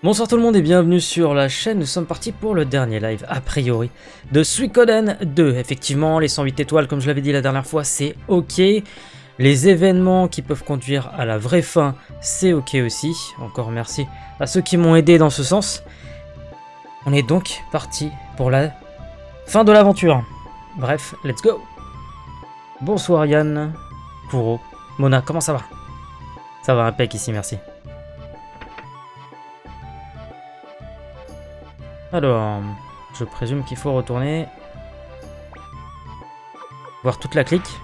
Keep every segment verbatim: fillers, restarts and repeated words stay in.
Bonsoir tout le monde et bienvenue sur la chaîne. Nous sommes partis pour le dernier live, a priori, de Suikoden deux. Effectivement, les cent huit étoiles, comme je l'avais dit la dernière fois, c'est ok. Les événements qui peuvent conduire à la vraie fin, c'est ok aussi. Encore merci à ceux qui m'ont aidé dans ce sens. On est donc parti pour la fin de l'aventure. Bref, let's go. Bonsoir Yann, Kuro, Mona, comment ça va? Ça va impec ici, merci. Alors, je présume qu'il faut retourner voir toute la clique.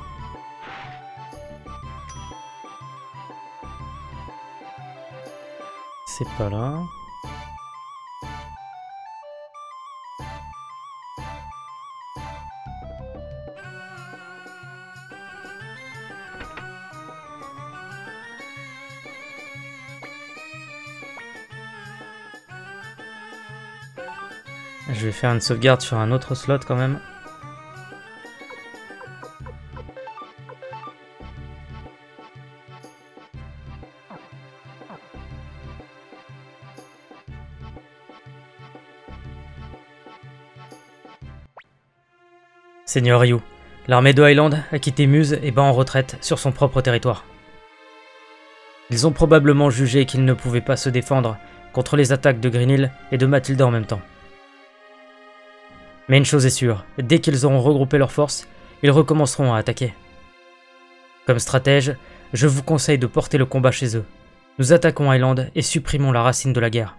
C'est pas là. Je vais faire une sauvegarde sur un autre slot quand même. Seigneur Ryu, l'armée de Highland a quitté Muse et bat en retraite sur son propre territoire. Ils ont probablement jugé qu'ils ne pouvaient pas se défendre contre les attaques de Green Hill et de Mathilda en même temps. Mais une chose est sûre, dès qu'ils auront regroupé leurs forces, ils recommenceront à attaquer. Comme stratège, je vous conseille de porter le combat chez eux. Nous attaquons Highland et supprimons la racine de la guerre.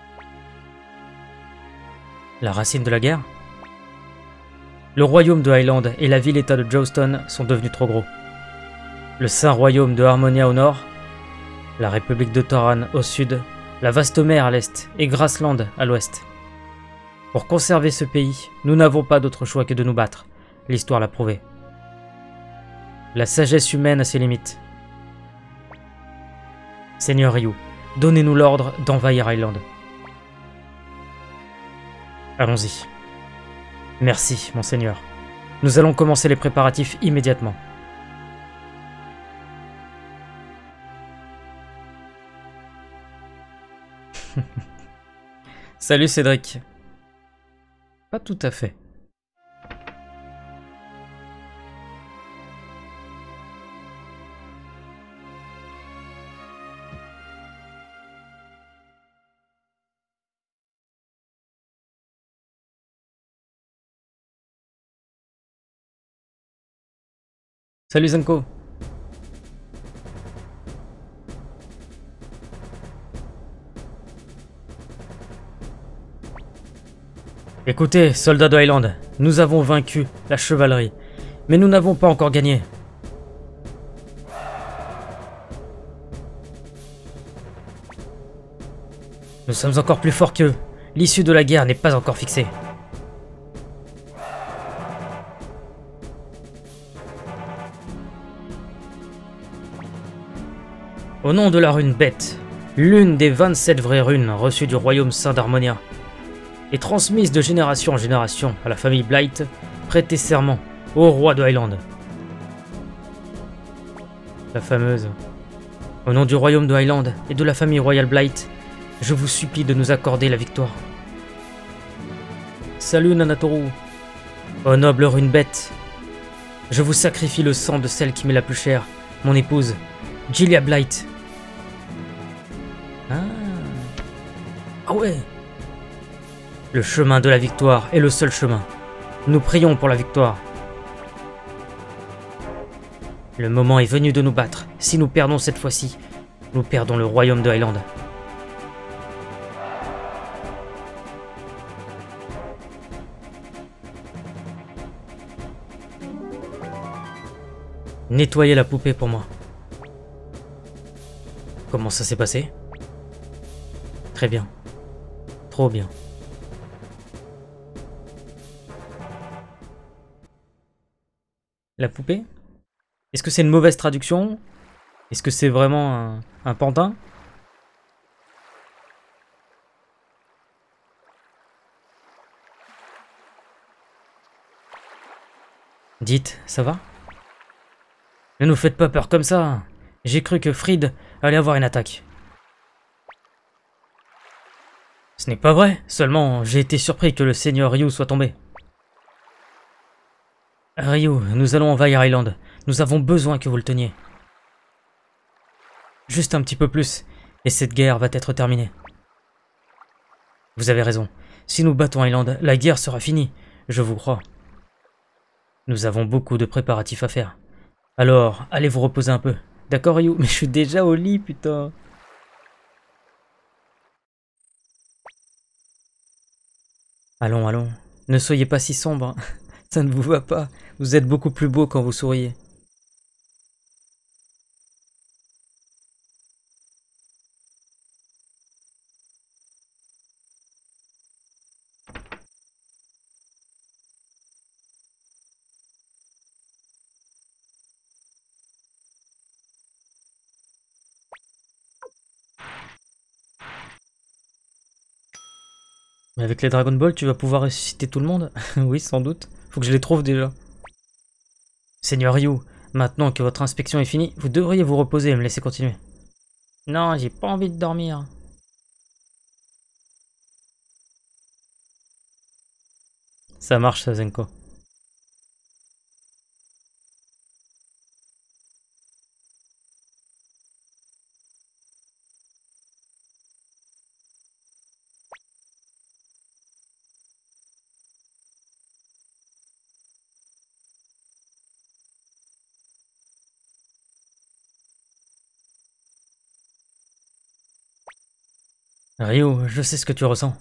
La racine de la guerre? Le royaume de Highland et la ville-état de Jowston sont devenus trop gros. Le saint royaume de Harmonia au nord, la république de Toran au sud, la vaste mer à l'est et Grassland à l'ouest. Pour conserver ce pays, nous n'avons pas d'autre choix que de nous battre. L'histoire l'a prouvé. La sagesse humaine a ses limites. Seigneur Ryu, donnez-nous l'ordre d'envahir Highland. Allons-y. Merci, monseigneur. Nous allons commencer les préparatifs immédiatement. Salut Cédric. Pas tout à fait. Salut Zenko. Écoutez, soldats de Highland, nous avons vaincu la chevalerie, mais nous n'avons pas encore gagné. Nous sommes encore plus forts qu'eux. L'issue de la guerre n'est pas encore fixée. Au nom de la rune bête, l'une des vingt-sept vraies runes reçues du royaume saint d'Harmonia, et transmise de génération en génération à la famille Blight, prêtez serment au roi de Highland. La fameuse. Au nom du royaume de Highland et de la famille royale Blight, je vous supplie de nous accorder la victoire. Salut Nanatoru. Ô noble rune bête, je vous sacrifie le sang de celle qui m'est la plus chère, mon épouse, Julia Blight. Ah. Ah ouais. Le chemin de la victoire est le seul chemin. Nous prions pour la victoire. Le moment est venu de nous battre. Si nous perdons cette fois-ci, nous perdons le royaume de Highland. Nettoyez la poupée pour moi. Comment ça s'est passé? Très bien. Trop bien. La poupée? Est-ce que c'est une mauvaise traduction? Est-ce que c'est vraiment un, un pantin? Dites, ça va? Ne nous faites pas peur comme ça. J'ai cru que Fried allait avoir une attaque. Ce n'est pas vrai, seulement j'ai été surpris que le seigneur Ryu soit tombé. Ryu, nous allons envahir Island. Nous avons besoin que vous le teniez. Juste un petit peu plus, et cette guerre va être terminée. Vous avez raison. Si nous battons Island, la guerre sera finie. Je vous crois. Nous avons beaucoup de préparatifs à faire. Alors, allez vous reposer un peu. D'accord, Ryu? Mais je suis déjà au lit, putain. Allons, allons. Ne soyez pas si sombre. Ça ne vous va pas. Vous êtes beaucoup plus beau quand vous souriez. Mais avec les Dragon Ball, tu vas pouvoir ressusciter tout le monde? Oui, sans doute. Faut que je les trouve déjà. Seigneur Ryu, maintenant que votre inspection est finie, vous devriez vous reposer et me laisser continuer. Non, j'ai pas envie de dormir. Ça marche, ça, Zenko. Ryu, je sais ce que tu ressens.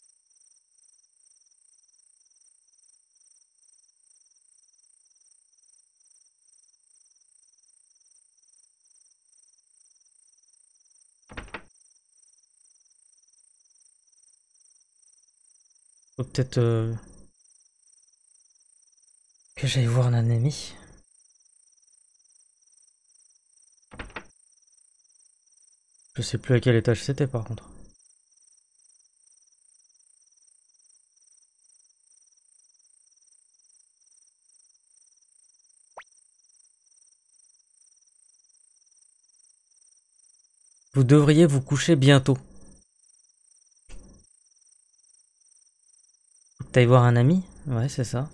Faut peut-être euh, que j'aille voir un ennemi. Je sais plus à quel étage c'était par contre. Vous devriez vous coucher bientôt. Faut que t'ailles voir un ami? Ouais, c'est ça.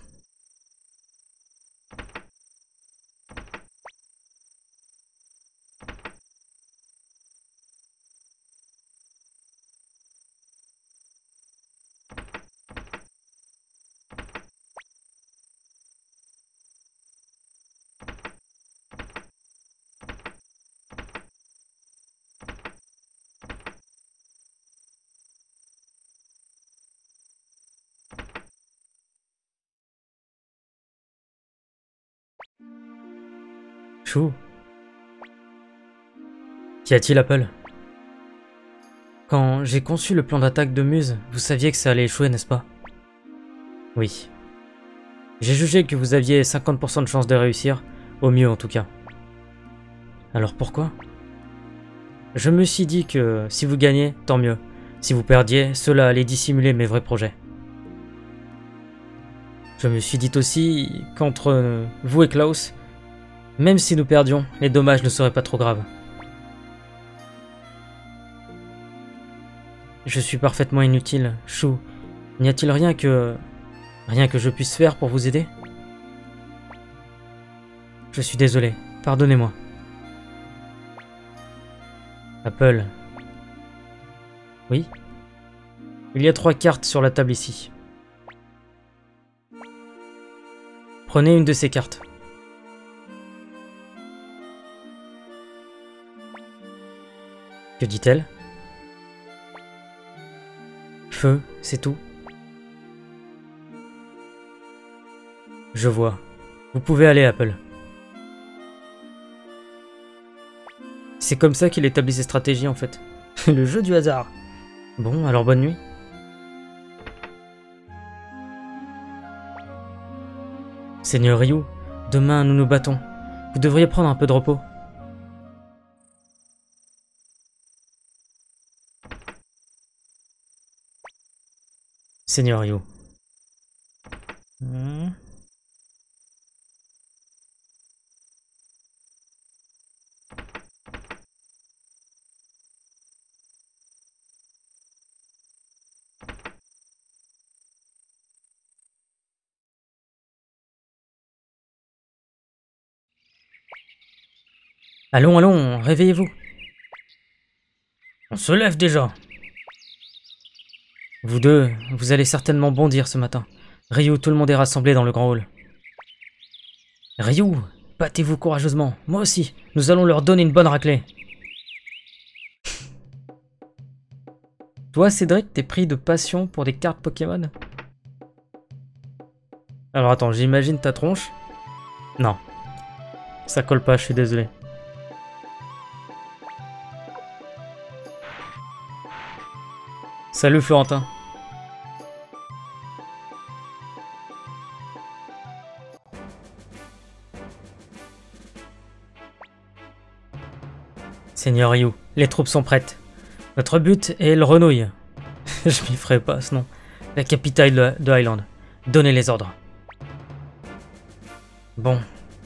Chou. Qu'y a-t-il, Apple? Quand j'ai conçu le plan d'attaque de Muse, vous saviez que ça allait échouer, n'est-ce pas? Oui. J'ai jugé que vous aviez cinquante pour cent de chance de réussir, au mieux en tout cas. Alors pourquoi? Je me suis dit que si vous gagnez, tant mieux. Si vous perdiez, cela allait dissimuler mes vrais projets. Je me suis dit aussi qu'entre vous et Klaus, même si nous perdions, les dommages ne seraient pas trop graves. Je suis parfaitement inutile, Chou. N'y a-t-il rien que... rien que je puisse faire pour vous aider? Je suis désolé, pardonnez-moi. Apple. Oui? Il y a trois cartes sur la table ici. Prenez une de ces cartes. Que dit-elle? Feu, c'est tout. Je vois. Vous pouvez aller, Apple. C'est comme ça qu'il établit ses stratégies, en fait. Le jeu du hasard. Bon, alors bonne nuit. Seigneur Ryu, demain nous nous battons. Vous devriez prendre un peu de repos. Seigneur Ryu. Hmm. Allons, allons, réveillez-vous. On se lève déjà. Vous deux, vous allez certainement bondir ce matin. Ryu, tout le monde est rassemblé dans le grand hall. Ryu, battez-vous courageusement. Moi aussi, nous allons leur donner une bonne raclée. Toi, Cédric, t'es pris de passion pour des cartes Pokémon? Alors attends, j'imagine ta tronche. Non. Ça colle pas, je suis désolé. Salut Florentin. Seigneur Ryu, les troupes sont prêtes. Notre but est le Renouille. Je m'y ferai pas ce nom. La capitale de, de Highland. Donnez les ordres. Bon.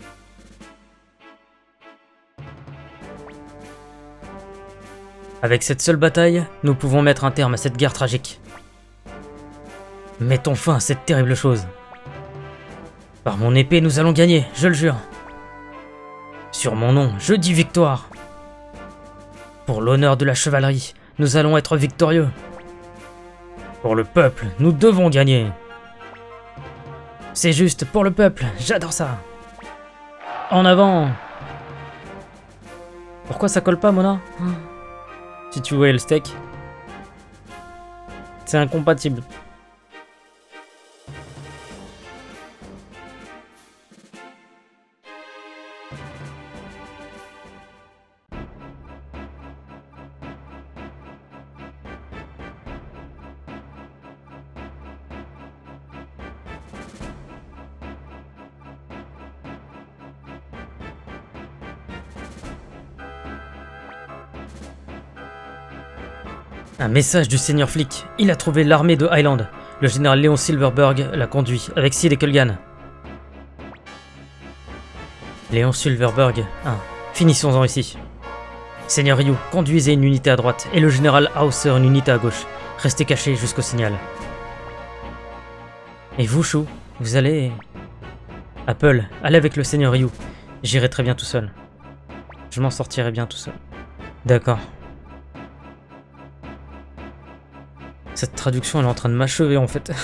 Avec cette seule bataille, nous pouvons mettre un terme à cette guerre tragique. Mettons fin à cette terrible chose. Par mon épée, nous allons gagner, je le jure. Sur mon nom, je dis victoire. Pour l'honneur de la chevalerie, nous allons être victorieux. Pour le peuple, nous devons gagner. C'est juste pour le peuple, j'adore ça. En avant. Pourquoi ça colle pas, Mona? Si tu voyais le steak. C'est incompatible. Un message du Seigneur Flick. Il a trouvé l'armée de Highland. Le général Léon Silverberg l'a conduit, avec Sid et Kulgan. Léon Silverberg. un. Finissons-en ici. Seigneur Ryu, conduisez une unité à droite, et le général Hauser une unité à gauche. Restez cachés jusqu'au signal. Et vous, Chou, vous allez... Apple, allez avec le Seigneur Ryu. J'irai très bien tout seul. Je m'en sortirai bien tout seul. D'accord. Cette traduction, elle est en train de m'achever, en fait.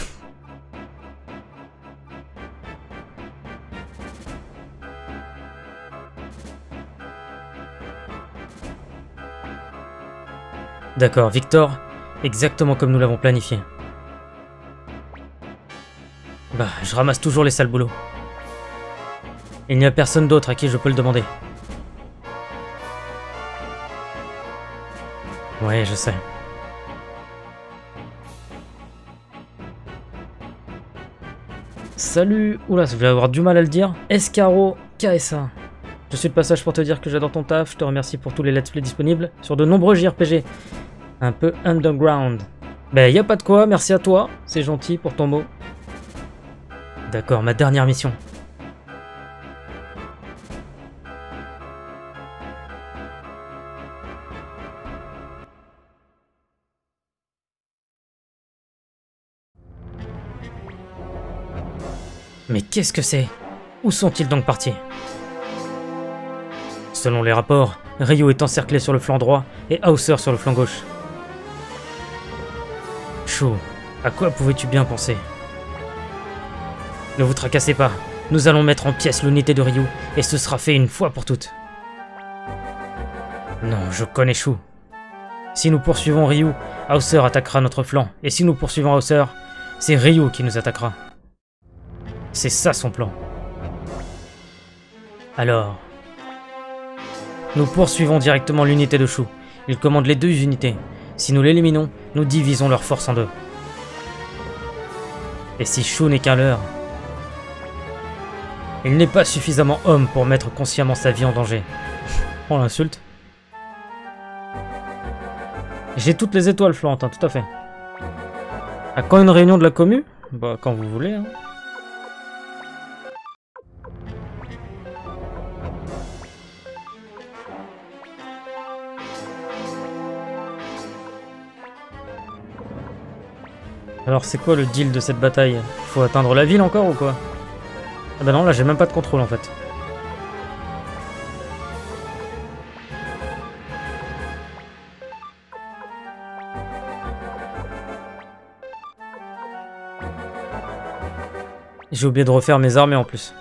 D'accord, Victor, exactement comme nous l'avons planifié. Bah, je ramasse toujours les sales boulots. Il n'y a personne d'autre à qui je peux le demander. Ouais, je sais. Salut, oula, ça va avoir du mal à le dire. Escaro K S A. Je suis de passage pour te dire que j'adore ton taf, je te remercie pour tous les let's play disponibles sur de nombreux J R P G. Un peu underground. Ben, y a pas de quoi, merci à toi, c'est gentil pour ton mot. D'accord, ma dernière mission. Mais qu'est-ce que c'est? Où sont-ils donc partis? Selon les rapports, Ryu est encerclé sur le flanc droit et Hauser sur le flanc gauche. Chou, à quoi pouvais-tu bien penser? Ne vous tracassez pas, nous allons mettre en pièces l'unité de Ryu et ce sera fait une fois pour toutes. Non, je connais Chou. Si nous poursuivons Ryu, Hauser attaquera notre flanc, et si nous poursuivons Hauser, c'est Ryu qui nous attaquera. C'est ça son plan. Alors... Nous poursuivons directement l'unité de Chou. Il commande les deux unités. Si nous l'éliminons, nous divisons leur force en deux. Et si Chou n'est qu'un leurre, il n'est pas suffisamment homme pour mettre consciemment sa vie en danger. On l'insulte. J'ai toutes les étoiles, Florentin, tout à fait. À quand une réunion de la commu? Bah, quand vous voulez, hein. Alors c'est quoi le deal de cette bataille? Faut atteindre la ville encore ou quoi? Ah bah non, là j'ai même pas de contrôle en fait. J'ai oublié de refaire mes armées en plus.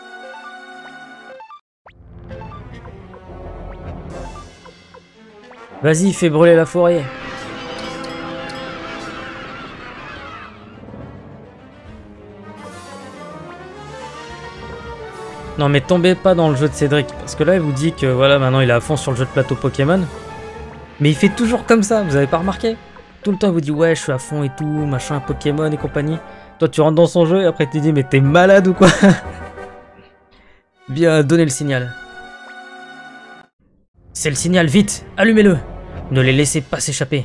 Vas-y, fais brûler la forêt. Non mais tombez pas dans le jeu de Cédric, parce que là il vous dit que voilà, maintenant il est à fond sur le jeu de plateau Pokémon. Mais il fait toujours comme ça, vous avez pas remarqué? Tout le temps il vous dit ouais je suis à fond et tout, machin, Pokémon et compagnie. Toi tu rentres dans son jeu et après tu te dis mais t'es malade ou quoi? Bien, donnez le signal. C'est le signal, vite, allumez-le. Ne les laissez pas s'échapper.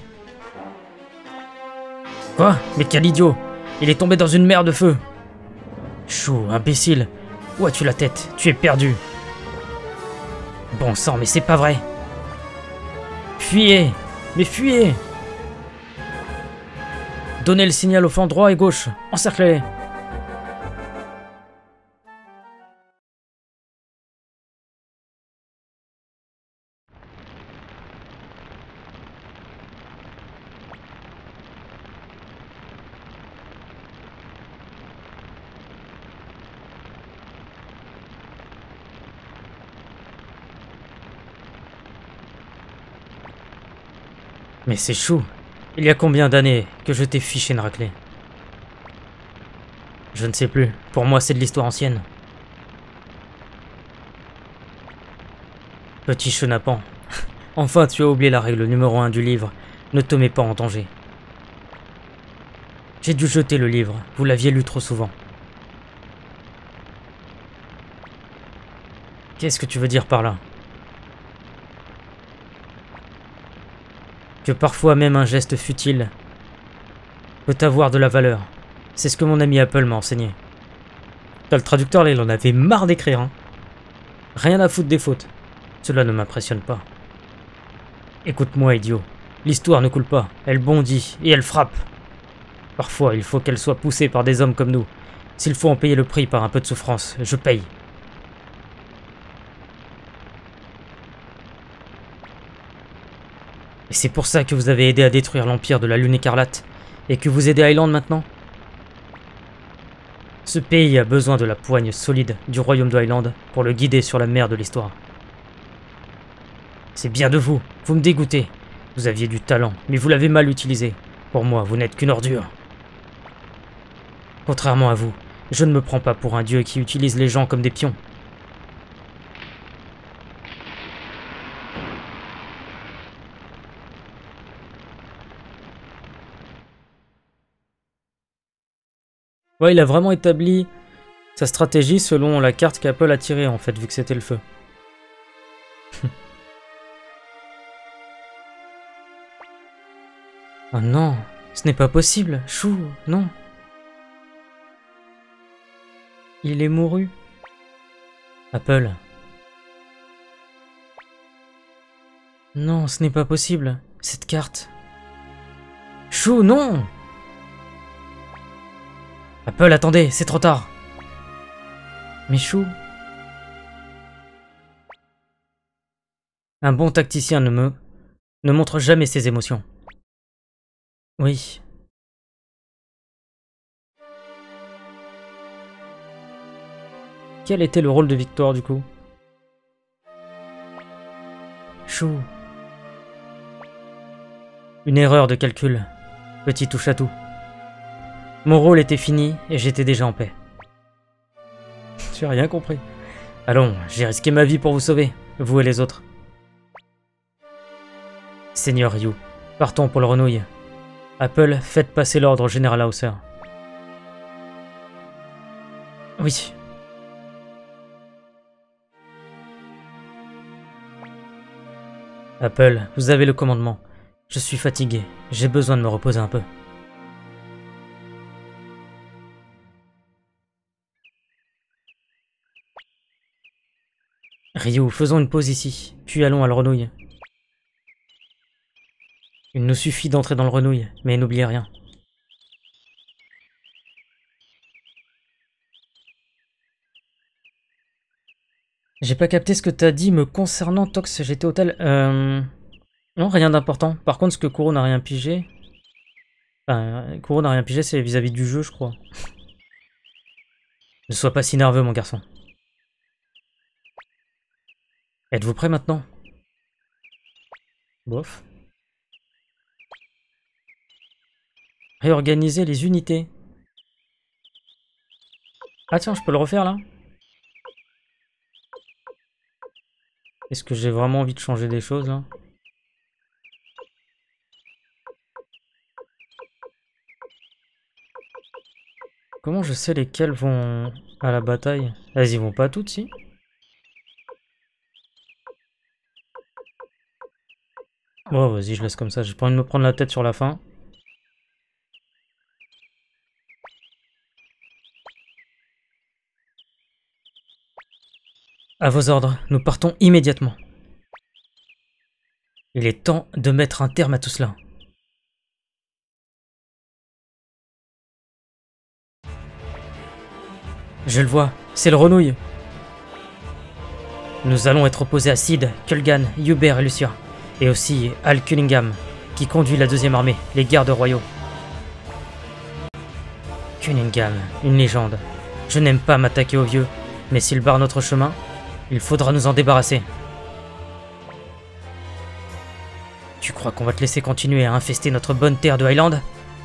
Quoi? Mais quel idiot! Il est tombé dans une mer de feu. Chou, imbécile. Où as-tu la tête? Tu es perdu. Bon sang, mais c'est pas vrai. Fuyez! Mais fuyez! Donnez le signal au flanc droit et gauche. Encerclez-les. Mais c'est chou. Il y a combien d'années que je t'ai fiché une raclée? Je ne sais plus. Pour moi, c'est de l'histoire ancienne. Petit chenapan. Enfin, tu as oublié la règle numéro un du livre. Ne te mets pas en danger. J'ai dû jeter le livre. Vous l'aviez lu trop souvent. Qu'est-ce que tu veux dire par là? Que parfois même un geste futile peut avoir de la valeur. C'est ce que mon ami Apple m'a enseigné. T'as le traducteur là, il en avait marre d'écrire. Hein. Rien à foutre des fautes. Cela ne m'impressionne pas. Écoute-moi, idiot. L'histoire ne coule pas. Elle bondit et elle frappe. Parfois, il faut qu'elle soit poussée par des hommes comme nous. S'il faut en payer le prix par un peu de souffrance, je paye. Et c'est pour ça que vous avez aidé à détruire l'empire de la Lune écarlate, et que vous aidez Island maintenant? Ce pays a besoin de la poigne solide du royaume de Highland pour le guider sur la mer de l'histoire. C'est bien de vous, vous me dégoûtez. Vous aviez du talent, mais vous l'avez mal utilisé. Pour moi, vous n'êtes qu'une ordure. Contrairement à vous, je ne me prends pas pour un dieu qui utilise les gens comme des pions. Ouais, il a vraiment établi sa stratégie selon la carte qu'Apple a tirée, en fait, vu que c'était le feu. Oh non, ce n'est pas possible, Chou, non. Il est mouru. Apple. Non, ce n'est pas possible, cette carte. Chou, non! Apple, attendez, c'est trop tard. Mais Chou... Un bon tacticien ne me... ne montre jamais ses émotions. Oui. Quel était le rôle de Victoire, du coup? Chou. Une erreur de calcul. Petit touche-à-tout. Mon rôle était fini et j'étais déjà en paix. J'ai rien compris. Allons, j'ai risqué ma vie pour vous sauver, vous et les autres. Seigneur Ryu, partons pour le renouille. Apple, faites passer l'ordre au général Hauser. Oui. Apple, vous avez le commandement. Je suis fatigué, j'ai besoin de me reposer un peu. Ryu, faisons une pause ici, puis allons à le renouille. Il nous suffit d'entrer dans le renouille, mais n'oubliez rien. J'ai pas capté ce que t'as dit me concernant Tox G T Hotel. Euh... Non, rien d'important. Par contre, ce que Kuro n'a rien pigé... Enfin, Kuro n'a rien pigé, c'est vis-à-vis du jeu, je crois. Ne sois pas si nerveux, mon garçon. Êtes-vous prêt maintenant? Bof. Réorganiser les unités. Ah tiens, je peux le refaire là? Est-ce que j'ai vraiment envie de changer des choses là? Comment je sais lesquelles vont à la bataille? Elles y vont pas toutes, si? Bon, vas-y, je laisse comme ça. J'ai pas envie de me prendre la tête sur la fin. À vos ordres, nous partons immédiatement. Il est temps de mettre un terme à tout cela. Je le vois, c'est le Renouille. Nous allons être opposés à Sid, Kulgan, Hubert et Lucia. Et aussi Al Cunningham, qui conduit la deuxième armée, les gardes royaux. Cunningham, une légende. Je n'aime pas m'attaquer aux vieux, mais s'il barre notre chemin, il faudra nous en débarrasser. Tu crois qu'on va te laisser continuer à infester notre bonne terre de Highland?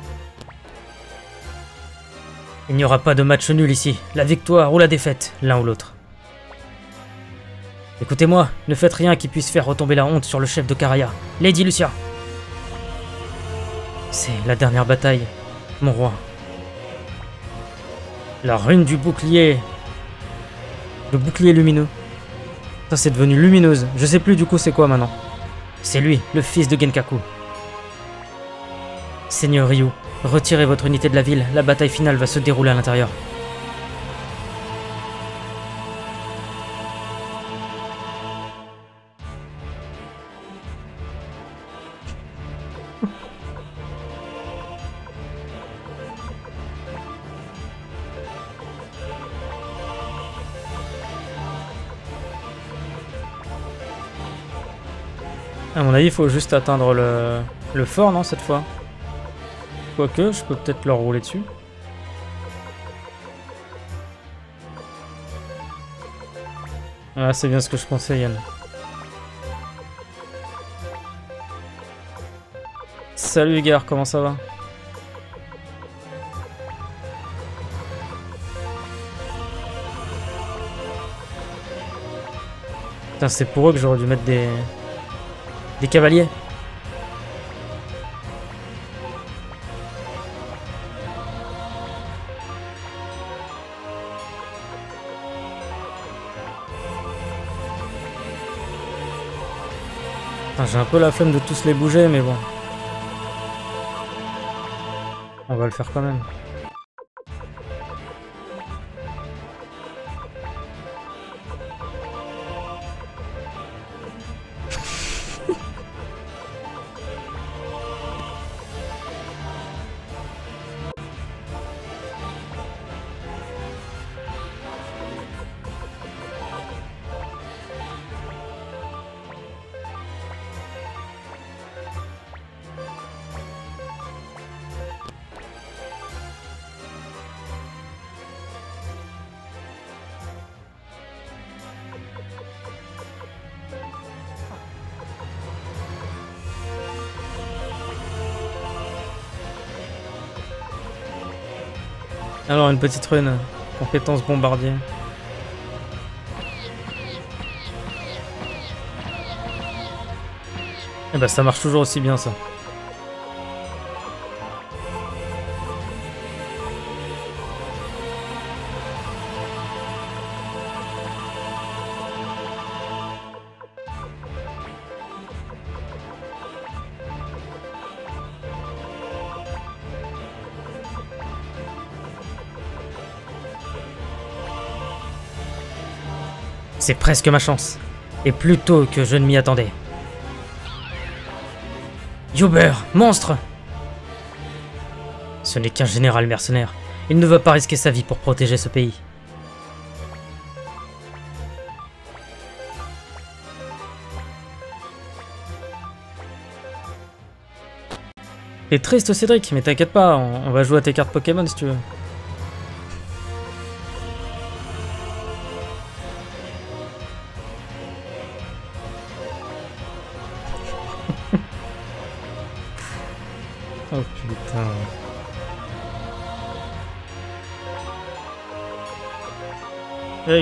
Il n'y aura pas de match nul ici, la victoire ou la défaite, l'un ou l'autre. Écoutez-moi, ne faites rien qui puisse faire retomber la honte sur le chef de Karaya, Lady Lucia. C'est la dernière bataille, mon roi. La rune du bouclier. Le bouclier lumineux. Ça c'est devenu lumineuse, je sais plus du coup c'est quoi maintenant. C'est lui, le fils de Genkaku. Seigneur Ryu, retirez votre unité de la ville, la bataille finale va se dérouler à l'intérieur. À mon avis, il faut juste atteindre le, le fort, non, cette fois? Quoique, je peux peut-être leur rouler dessus. Ah, c'est bien ce que je pensais, Yann. Salut, gars, comment ça va? Putain, c'est pour eux que j'aurais dû mettre des... Des cavaliers. J'ai un peu la flemme de tous les bouger, mais bon. On va le faire quand même. Alors, une petite rune, compétence bombardier. Et bah ça marche toujours aussi bien ça. C'est presque ma chance. Et plus tôt que je ne m'y attendais. Hubert, monstre! Ce n'est qu'un général mercenaire. Il ne va pas risquer sa vie pour protéger ce pays. T'es triste, Cédric, mais t'inquiète pas, on va jouer à tes cartes Pokémon si tu veux. Oh putain. Hey.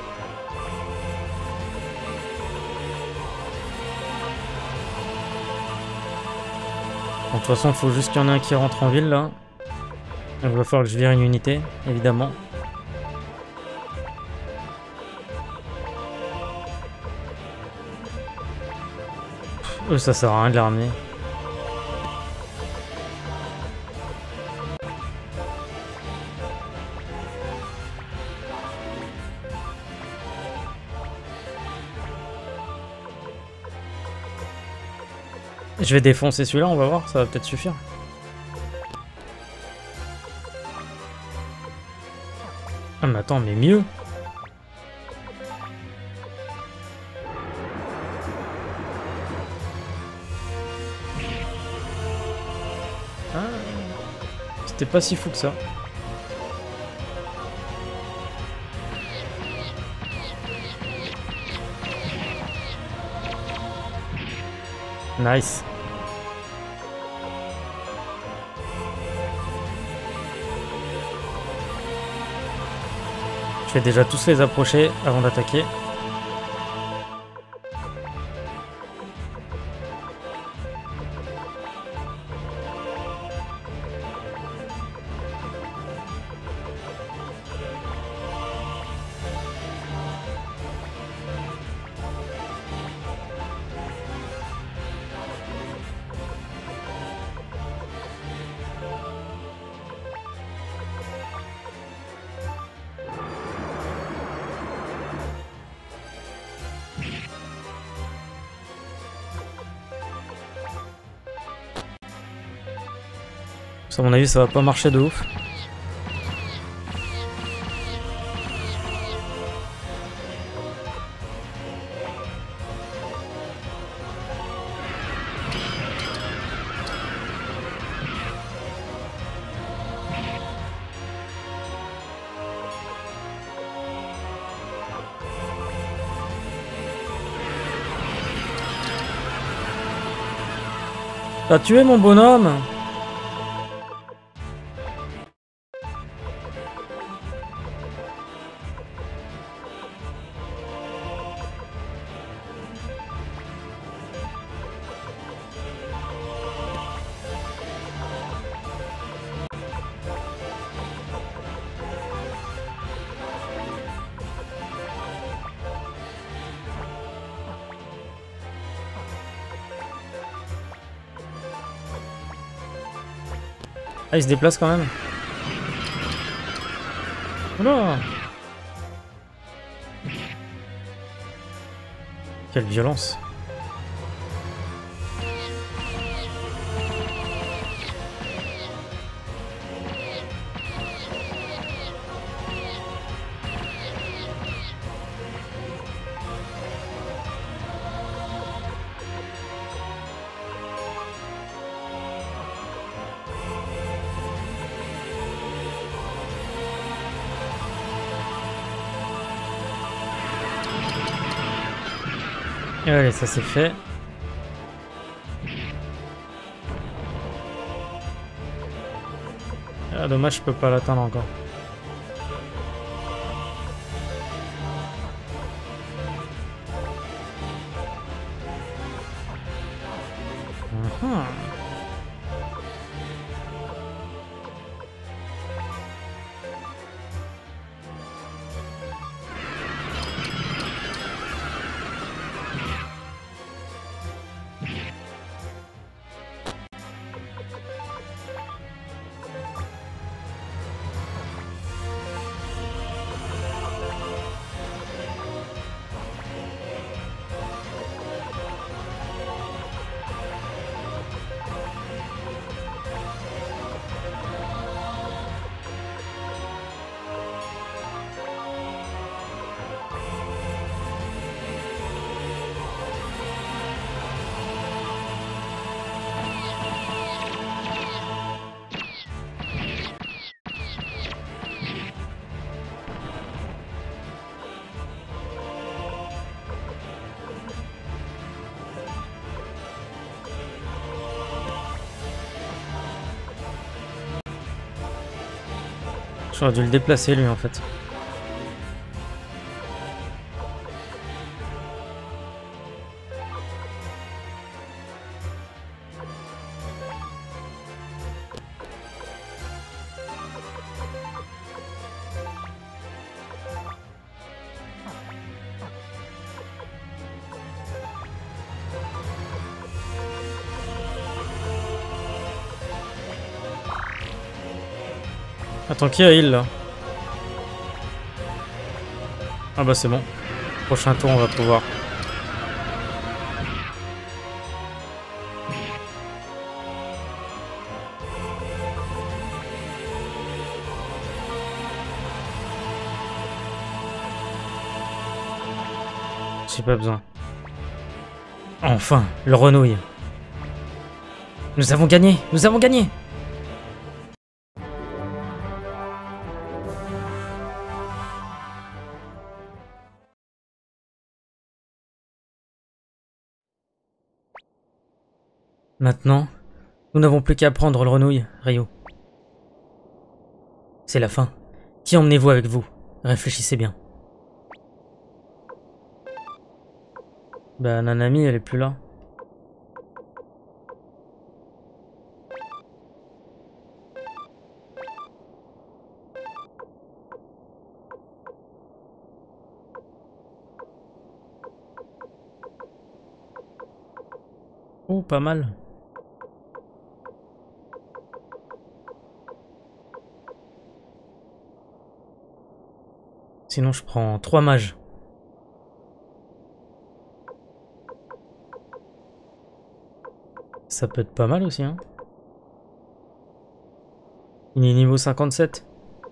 Bon, de toute façon, il faut juste qu'il y en ait un qui rentre en ville là. Donc, il va falloir que je vire une unité, évidemment. Eux, ça sert à rien de les ramener. Je vais défoncer celui-là, on va voir, ça va peut-être suffire. Ah mais attends, mais mieux. Ah, c'était pas si fou que ça. Nice. Je vais déjà tous les approcher avant d'attaquer. À mon avis, ça va pas marcher de ouf. T'as tué mon bonhomme? Ah, il se déplace quand même. Oula! Quelle violence. Et allez, ça c'est fait. Ah, dommage, je peux pas l'atteindre encore. Uh-huh. J'aurais dû le déplacer lui en fait. Attends, qui a heal là? Ah bah c'est bon. Prochain tour on va pouvoir. J'ai pas besoin. Enfin, le renouille. Nous avons gagné! Nous avons gagné! Maintenant, nous n'avons plus qu'à prendre le renouille, Ryo. C'est la fin. Qui emmenez-vous avec vous? Réfléchissez bien. Bah, Nanami, elle est plus là. Oh, pas mal. Sinon, je prends trois mages. Ça peut être pas mal aussi, hein. Il est niveau cinquante-sept.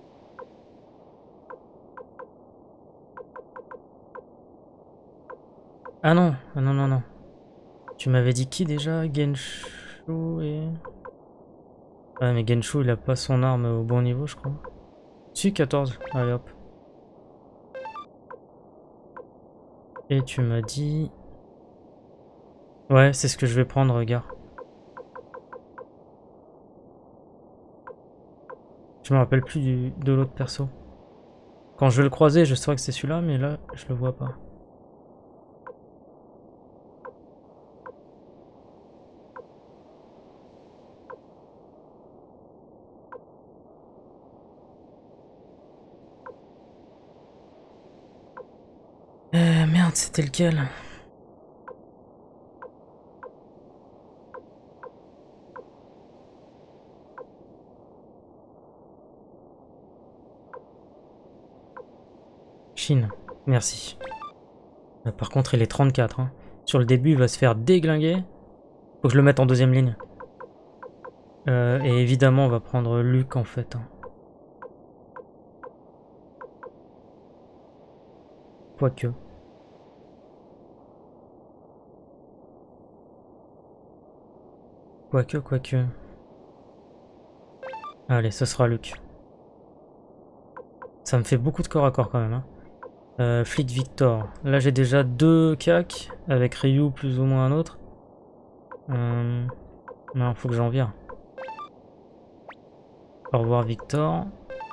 Ah non, ah non, non, non. Tu m'avais dit qui déjà? Genshu et... Ah mais Genshu il a pas son arme au bon niveau je crois. Si, quatorze. Allez hop. Et tu m'as dit... Ouais, c'est ce que je vais prendre, regarde. Je me rappelle plus du, de l'autre perso. Quand je vais le croiser, je saurais que c'est celui-là, mais là, je le vois pas. Euh, merde, c'était lequel? Chine, merci. Euh, par contre, il est trente-quatre. Hein. Sur le début, il va se faire déglinguer. Faut que je le mette en deuxième ligne. Euh, et évidemment, on va prendre Luc en fait. Hein. Quoique. Quoique, quoique. Allez, ce sera Luc. Ça me fait beaucoup de corps à corps quand même. Hein. Euh, Flic Victor. Là, j'ai déjà deux C A C avec Ryu plus ou moins un autre. Euh... Non, faut que j'en vire. Au revoir Victor.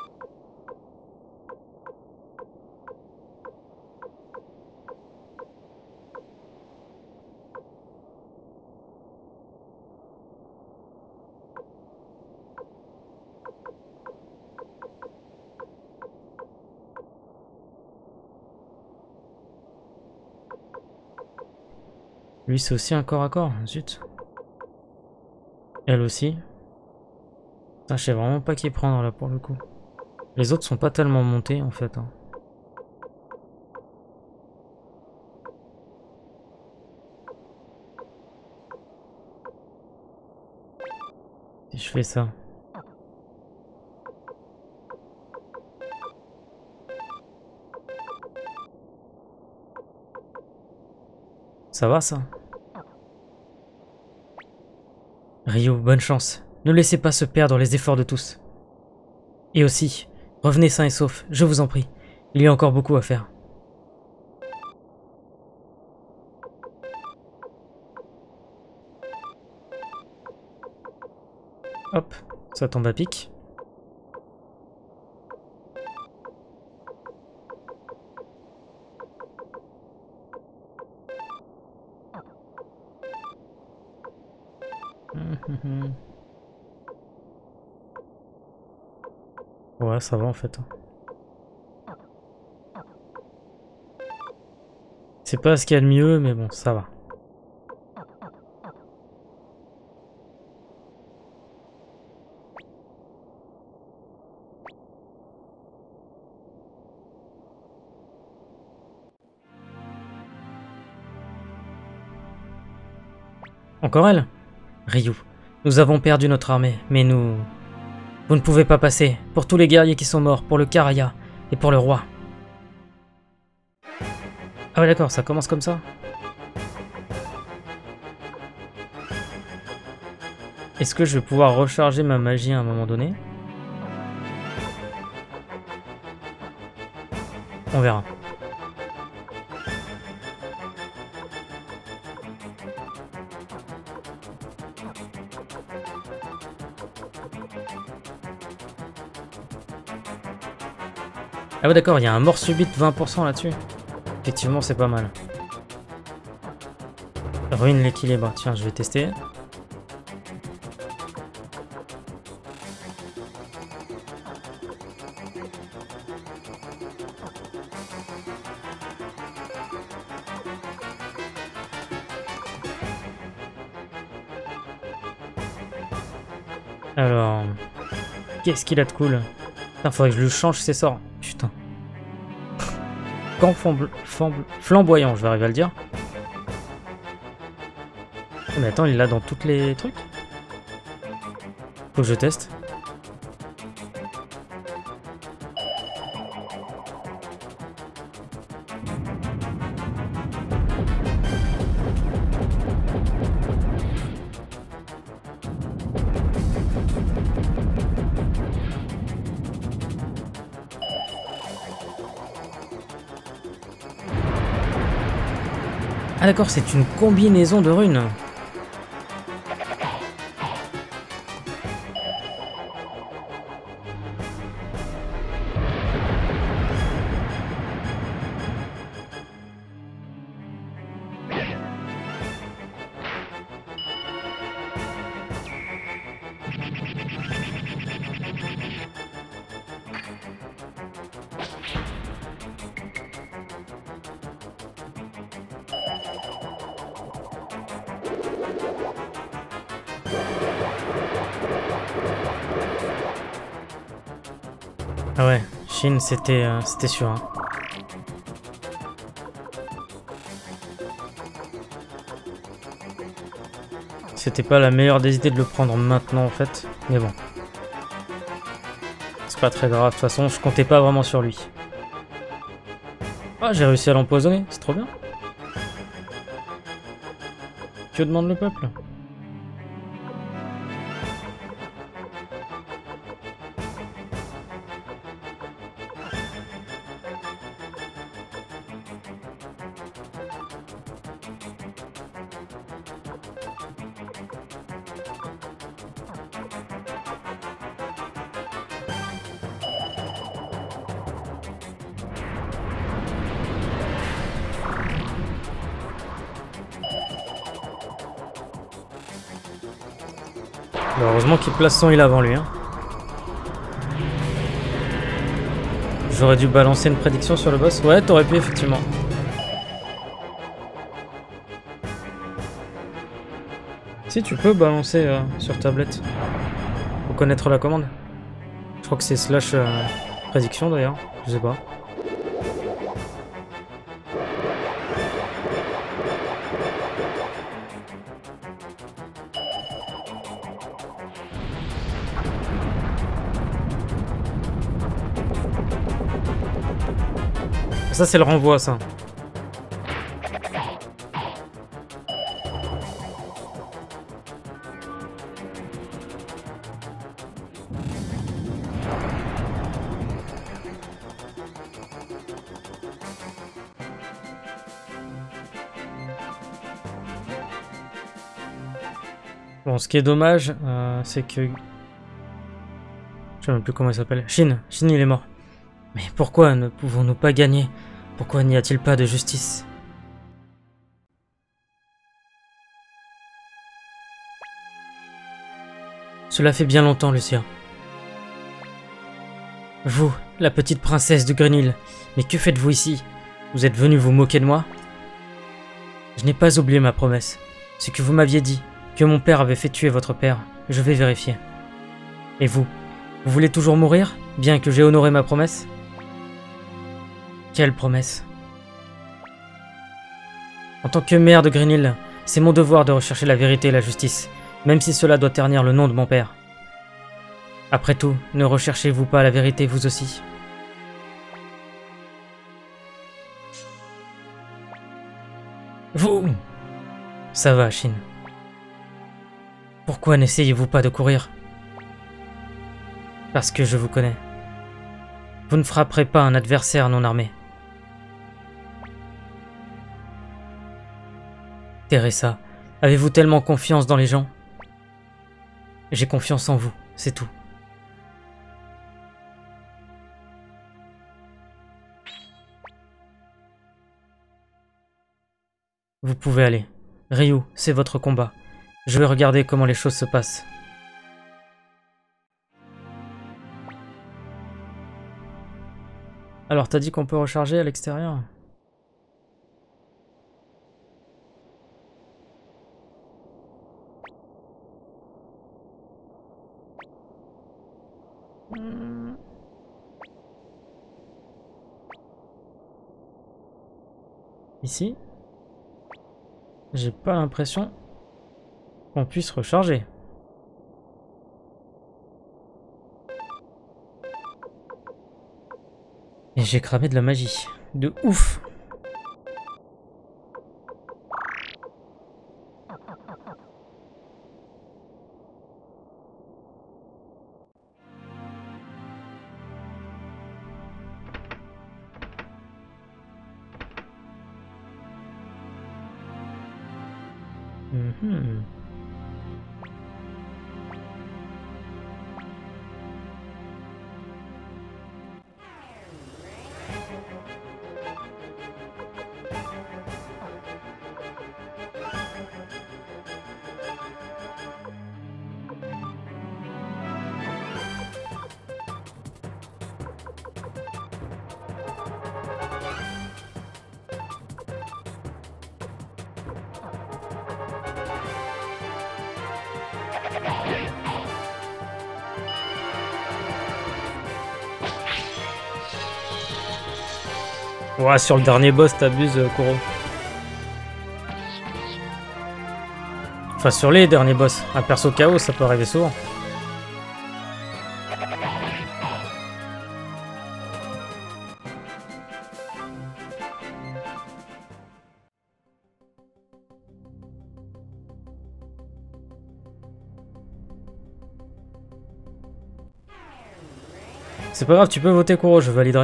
Lui, c'est aussi un corps à corps, zut. Elle aussi. Putain, je sais vraiment pas qui prendre là pour le coup. Les autres sont pas tellement montés en fait. Hein. Si je fais ça. Ça va ça? Ryo, bonne chance. Ne laissez pas se perdre les efforts de tous. Et aussi, revenez sains et saufs, je vous en prie. Il y a encore beaucoup à faire. Hop, ça tombe à pic. hum. Ouais, ça va en fait. C'est pas ce qu'il y a de mieux, mais bon, ça va. Encore elle? Ryu, nous avons perdu notre armée, mais nous... Vous ne pouvez pas passer. Pour tous les guerriers qui sont morts, pour le Karaya et pour le roi. Ah ouais d'accord, ça commence comme ça. Est-ce que je vais pouvoir recharger ma magie à un moment donné? On verra. Ah ouais d'accord, il y a un mort subite vingt pour cent là-dessus. Effectivement, c'est pas mal. Ruine l'équilibre. Tiens, je vais tester. Alors... Qu'est-ce qu'il a de cool? Putain, faudrait que je lui change ses sorts. Putain. Camp flamboyant, je vais arriver à le dire. Mais attends, il l'a dans toutes les trucs? Faut que je teste. Ah d'accord, c'est une combinaison de runes. Ah ouais, Shin, c'était euh, c'était sûr. Hein. C'était pas la meilleure des idées de le prendre maintenant en fait, mais bon. C'est pas très grave, de toute façon, je comptais pas vraiment sur lui. Ah, j'ai réussi à l'empoisonner, c'est trop bien. Que demande le peuple? Bah, heureusement qu'il place son heal avant lui. Hein. J'aurais dû balancer une prédiction sur le boss. Ouais, t'aurais pu effectivement. Si tu peux balancer euh, sur tablette. Faut connaître la commande. Je crois que c'est slash euh, prédiction d'ailleurs. Je sais pas. Ça c'est le renvoi ça. Bon, ce qui est dommage, euh, c'est que... Je sais même plus comment il s'appelle. Shin. Shin, il est mort. Mais pourquoi ne pouvons-nous pas gagner? Pourquoi n'y a-t-il pas de justice? Cela fait bien longtemps, Lucia. Vous, la petite princesse de Green Hill, mais que faites-vous ici? Vous êtes venu vous moquer de moi? Je n'ai pas oublié ma promesse. Ce que vous m'aviez dit, que mon père avait fait tuer votre père, je vais vérifier. Et vous, vous voulez toujours mourir, bien que j'ai honoré ma promesse? Quelle promesse? En tant que maire de Green Hill, c'est mon devoir de rechercher la vérité et la justice, même si cela doit ternir le nom de mon père. Après tout, ne recherchez-vous pas la vérité vous aussi? Vous... Ça va, Shin. Pourquoi n'essayez-vous pas de courir? Parce que je vous connais. Vous ne frapperez pas un adversaire non armé. Teresa, avez-vous tellement confiance dans les gens? J'ai confiance en vous, c'est tout. Vous pouvez aller. Ryu, c'est votre combat. Je vais regarder comment les choses se passent. Alors, t'as dit qu'on peut recharger à l'extérieur? Hmm. Ici? J'ai pas l'impression qu'on puisse recharger. Et j'ai cramé de la magie. De ouf! Mm-hmm. Ouais, sur le dernier boss, t'abuses, Kuro. Enfin, sur les derniers boss. Un perso K O, ça peut arriver souvent. C'est pas grave, tu peux voter, Kuro, je validerai.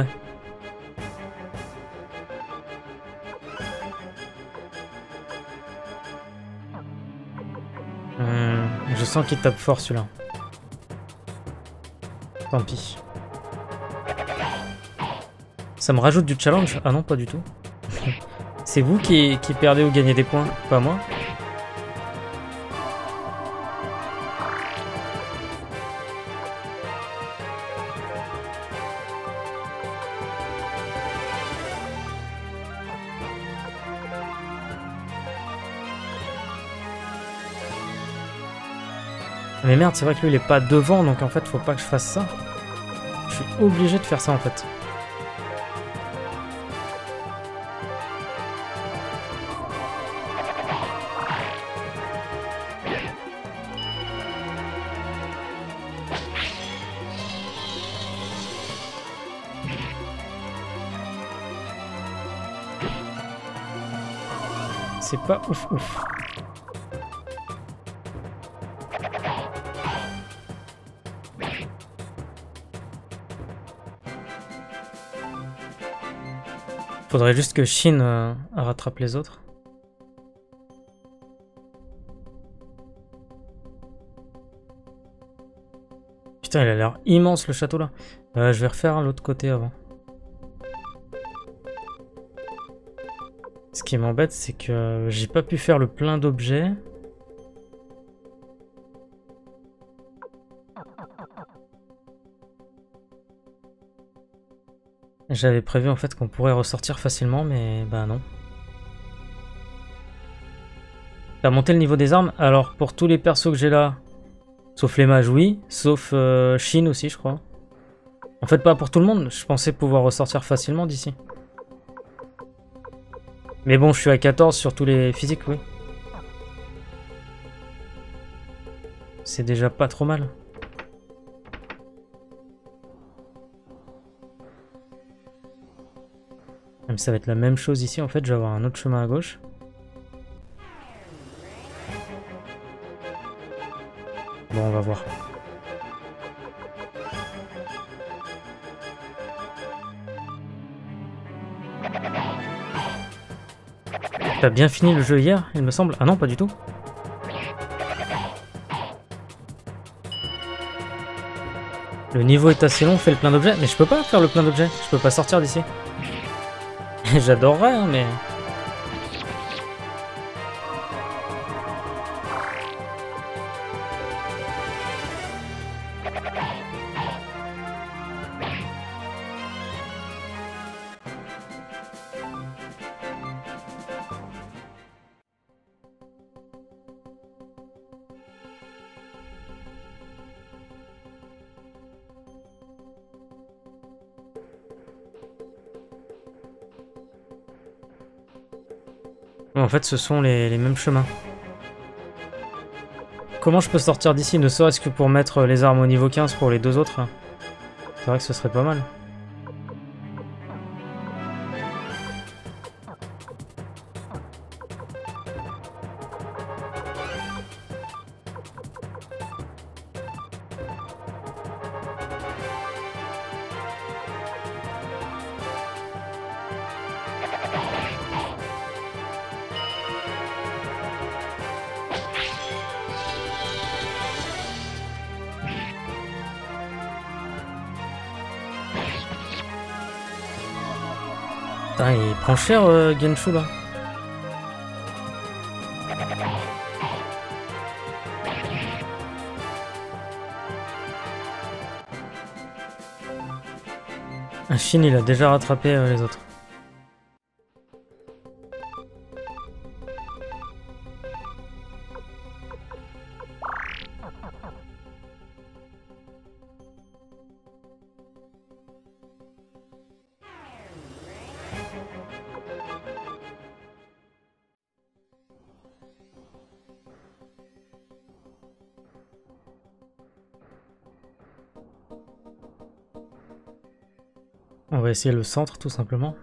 Je sens qu'il tape fort celui-là. Tant pis. Ça me rajoute du challenge? Ah non, pas du tout. C'est vous qui, qui perdez ou gagnez des points, pas moi. Mais merde, c'est vrai que lui il est pas devant, donc en fait faut pas que je fasse ça. Je suis obligé de faire ça en fait. C'est pas ouf ouf. Faudrait juste que Shin euh, rattrape les autres. Putain, il a l'air immense le château là. Euh, je vais refaire l'autre côté avant. Ce qui m'embête, c'est que j'ai pas pu faire le plein d'objets. J'avais prévu en fait qu'on pourrait ressortir facilement, mais bah non. T'as monté le niveau des armes? Alors pour tous les persos que j'ai là, sauf les mages, oui. Sauf euh, Shin aussi, je crois. En fait, pas pour tout le monde. Je pensais pouvoir ressortir facilement d'ici. Mais bon, je suis à quatorze sur tous les physiques, oui. C'est déjà pas trop mal. Même ça va être la même chose ici, en fait, je vais avoir un autre chemin à gauche. Bon, on va voir. T'as bien fini le jeu hier, il me semble. Ah non, pas du tout. Le niveau est assez long, fais le plein d'objets. Mais je peux pas faire le plein d'objets, je peux pas sortir d'ici. J'adorerais, hein, mais... En fait, ce sont les, les mêmes chemins. Comment je peux sortir d'ici, ne serait-ce que pour mettre les armes au niveau quinze pour les deux autres? C'est vrai que ce serait pas mal. Putain, il prend cher, euh, Genshu, là. Ah, Shin, il a déjà rattrapé euh, les autres. On va essayer le centre, tout simplement.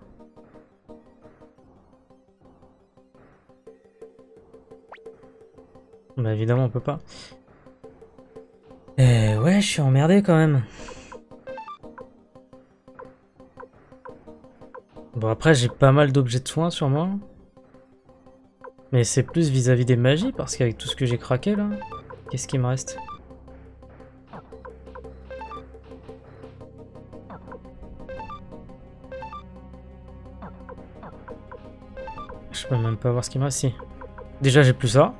Bah évidemment, on peut pas. Eh ouais, je suis emmerdé quand même. Bon, après, j'ai pas mal d'objets de soins sur moi. Mais c'est plus vis-à-vis des magies, parce qu'avec tout ce que j'ai craqué, là, qu'est-ce qui me reste? Je peux même pas voir ce qui me reste. Si. Déjà, j'ai plus ça.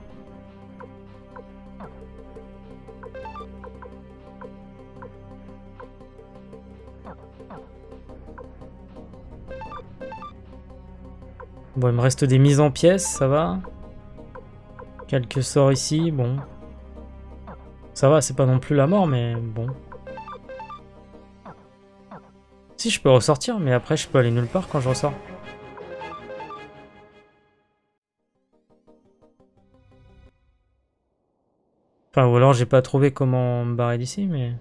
Bon, il me reste des mises en pièces, ça va. Quelques sorts ici, bon. Ça va, c'est pas non plus la mort, mais bon. Si, je peux ressortir, mais après, je peux aller nulle part quand je ressors. Enfin, ou alors j'ai pas trouvé comment me barrer d'ici, mais...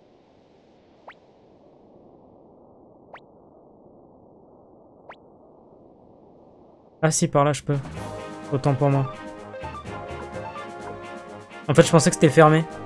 Ah si, par là je peux. Autant pour moi. En fait, je pensais que c'était fermé.